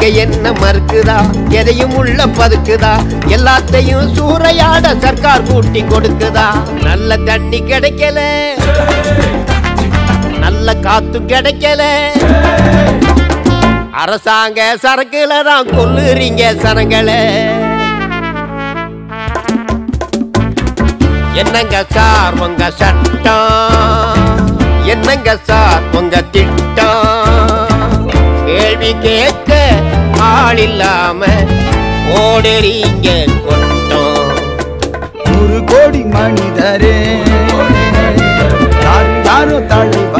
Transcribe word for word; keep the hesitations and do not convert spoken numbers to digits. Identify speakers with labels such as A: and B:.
A: இங்க என்ன மறுக்குதா? எதையும் உள்ள பதுக்குதா? எல்லாத்தையும் சூறையாட சர்க்கார் கூட்டி கொடுக்குதா? நல்ல தண்ணி கிடைக்கல, நல்ல காத்தும் கிடைக்கல, அரசாங்க சரக்குல தான் கொல்லுறீங்க சனங்களே. என்னங்க சார் உங்க சட்டம்? என்னங்க சார் உங்க திட்டம்? கேள்வி கேட்க ஆள் இல்லாம ஓடுறீங்க கொட்டம்.
B: ஒரு கோடி மனிதரே யாரு யாரோ தலை